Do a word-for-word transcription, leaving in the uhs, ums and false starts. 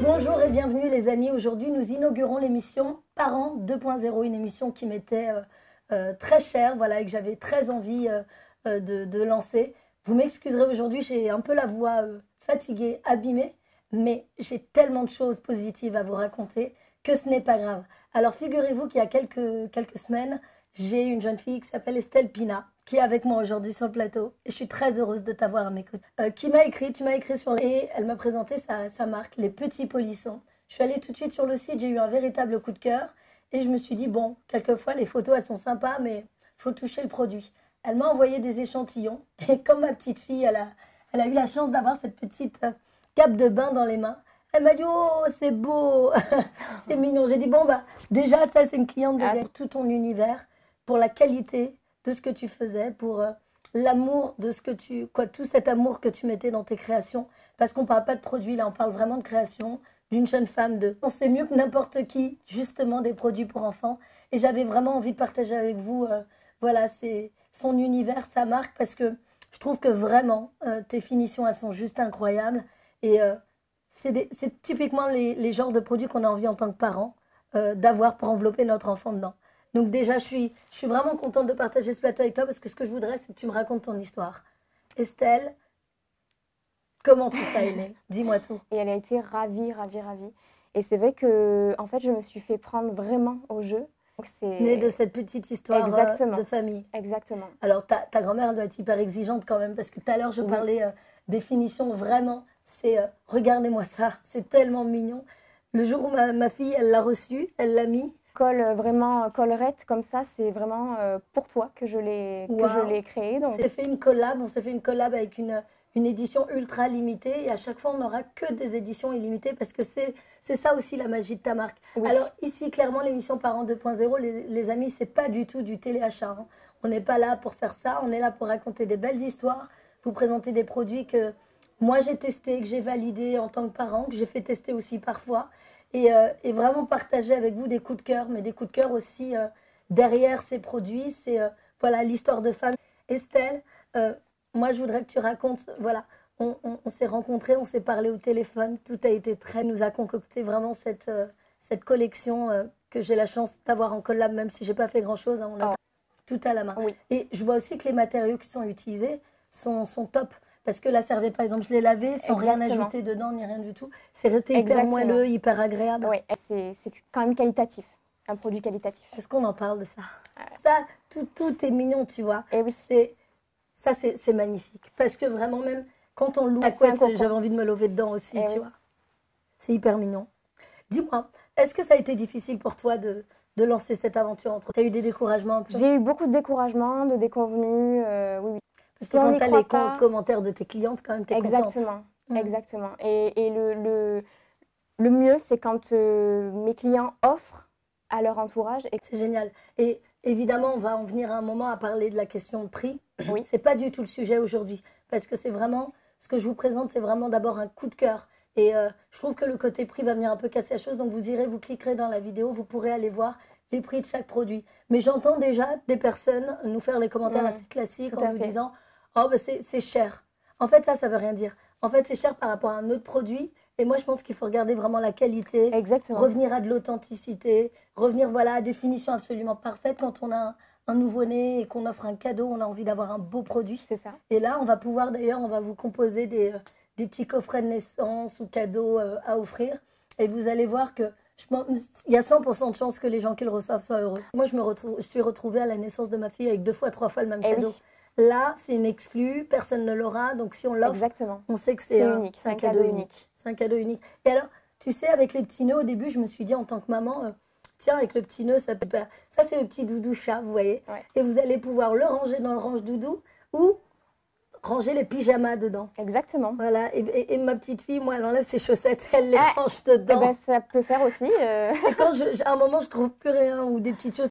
Bonjour et bienvenue les amis, aujourd'hui nous inaugurons l'émission Parents deux point zéro, une émission qui m'était euh, euh, très chère, voilà, et que j'avais très envie euh, euh, de, de lancer. Vous m'excuserez aujourd'hui, j'ai un peu la voix euh, fatiguée, abîmée, mais j'ai tellement de choses positives à vous raconter que ce n'est pas grave. Alors figurez-vous qu'il y a quelques, quelques semaines, j'ai une jeune fille qui s'appelle Estelle Pina, qui est avec moi aujourd'hui sur le plateau. Et je suis très heureuse de t'avoir à mes côtés. Euh, qui m'a écrit, tu m'as écrit sur... Et elle m'a présenté sa, sa marque, Les Petits Polissons. Je suis allée tout de suite sur le site, j'ai eu un véritable coup de cœur. Et je me suis dit, bon, quelquefois les photos, elles sont sympas, mais il faut toucher le produit. Elle m'a envoyé des échantillons. Et comme ma petite fille, elle a, elle a eu la chance d'avoir cette petite euh, cape de bain dans les mains. Elle m'a dit, oh, c'est beau, c'est mignon. J'ai dit, bon, bah, déjà, ça, c'est une cliente de ah, tout ton univers, pour la qualité de ce que tu faisais, pour euh, l'amour de ce que tu... quoi, tout cet amour que tu mettais dans tes créations. Parce qu'on ne parle pas de produits, là, on parle vraiment de création, d'une jeune femme de... On sait mieux que n'importe qui, justement, des produits pour enfants. Et j'avais vraiment envie de partager avec vous, euh, voilà, c'est son univers, sa marque, parce que je trouve que vraiment, euh, tes finitions, elles sont juste incroyables. Et euh, c'est typiquement les, les genres de produits qu'on a envie en tant que parents euh, d'avoir pour envelopper notre enfant dedans. Donc déjà, je suis, je suis vraiment contente de partager ce plateau avec toi parce que ce que je voudrais, c'est que tu me racontes ton histoire. Estelle, comment tout ça est né? Dis-moi tout. Et elle a été ravie, ravie, ravie. Et c'est vrai que, en fait, je me suis fait prendre vraiment au jeu. Née de cette petite histoire Exactement. de famille. Exactement. Alors, ta, ta grand-mère doit être hyper exigeante quand même parce que tout à l'heure, je oui. parlais euh, des finitions vraiment. C'est, euh, regardez-moi ça, c'est tellement mignon. Le jour où ma, ma fille, elle l'a reçu, elle l'a mis. Colle vraiment collerette comme ça, c'est vraiment euh, pour toi que je l'ai wow. que je l'ai créé. Donc. On s'est fait une collab, on s'est fait une collab avec une, une édition ultra limitée et à chaque fois on n'aura que des éditions illimitées parce que c'est c'est ça aussi la magie de ta marque. Oui. Alors ici clairement l'émission Parents deux point zéro, les, les amis, c'est pas du tout du téléachat. Hein. On n'est pas là pour faire ça, on est là pour raconter des belles histoires, vous présenter des produits que moi j'ai testés, que j'ai validés en tant que parent, que j'ai fait tester aussi parfois. Et, euh, et vraiment partager avec vous des coups de cœur, mais des coups de cœur aussi euh, derrière ces produits. C'est euh, voilà l'histoire de femme. Estelle, euh, moi je voudrais que tu racontes, voilà, on, on, on s'est rencontrés, on s'est parlé au téléphone, tout a été très, nous a concocté vraiment cette, euh, cette collection euh, que j'ai la chance d'avoir en collab, même si je n'ai pas fait grand chose, hein, on a oh. tout à la main. Oui. Et je vois aussi que les matériaux qui sont utilisés sont, sont top. Parce que la serviette, par exemple, je l'ai lavée sans Exactement. rien ajouter dedans, ni rien du tout. C'est resté hyper Exactement. moelleux, hyper agréable. Oui, c'est quand même qualitatif, un produit qualitatif. Est-ce qu'on en parle de ça? ouais. Ça, tout, tout est mignon, tu vois. Et oui. Ça, c'est magnifique. Parce que vraiment, même quand on loue la couette, j'avais envie de me lever dedans aussi, Et tu oui. vois. C'est hyper mignon. Dis-moi, est-ce que ça a été difficile pour toi de, de lancer cette aventure entre... Tu as eu des découragements un peu? J'ai eu beaucoup de découragements, de déconvenus, euh, oui, oui. Parce que si quand tu as les pas... commentaires de tes clientes, quand même, tu es contente. Exactement, mmh. exactement. Et, et le, le, le mieux, c'est quand euh, mes clients offrent à leur entourage. Et... C'est génial. Et évidemment, on va en venir à un moment à parler de la question de prix. Oui. Ce n'est pas du tout le sujet aujourd'hui. Parce que c'est vraiment, ce que je vous présente, c'est vraiment d'abord un coup de cœur. Et euh, je trouve que le côté prix va venir un peu casser la chose. Donc vous irez, vous cliquerez dans la vidéo, vous pourrez aller voir les prix de chaque produit. Mais j'entends déjà des personnes nous faire les commentaires mmh. assez classiques en nous fait. disant... Oh, bah c'est cher. En fait, ça, ça veut rien dire. En fait, c'est cher par rapport à un autre produit. Et moi, je pense qu'il faut regarder vraiment la qualité. Exactement. Revenir à de l'authenticité. Revenir voilà, à des finitions absolument parfaites. Quand on a un, un nouveau-né et qu'on offre un cadeau, on a envie d'avoir un beau produit. C'est ça. Et là, on va pouvoir, d'ailleurs, on va vous composer des, euh, des petits coffrets de naissance ou cadeaux euh, à offrir. Et vous allez voir que il y a cent pour cent de chances que les gens qui le reçoivent soient heureux. Moi, je me retrouve, je suis retrouvée à la naissance de ma fille avec deux fois, trois fois le même Et cadeau. Oui. Là, c'est une exclue, personne ne l'aura. Donc, si on l'offre, on sait que c'est un, unique, un, un cadeau, cadeau unique. C'est un cadeau unique. Et alors, tu sais, avec les petits nœuds, au début, je me suis dit en tant que maman, euh, tiens, avec le petit nœud, ça peut faire. Ça, c'est le petit doudou chat, vous voyez. Ouais. Et vous allez pouvoir le ranger dans le range doudou ou ranger les pyjamas dedans. Exactement. Voilà. Et, et, et ma petite fille, moi, elle enlève ses chaussettes, elle les ah, range dedans. Eh ben, ça peut faire aussi. Euh... Et quand, je, à un moment, je trouve plus rien ou des petites choses